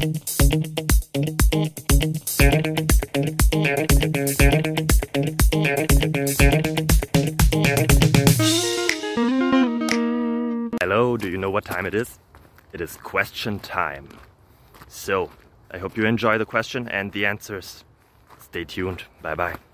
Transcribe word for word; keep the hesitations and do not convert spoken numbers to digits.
Hello, do you know what time it is? It is question time. So, I hope you enjoy the question and the answers. Stay tuned. Bye bye.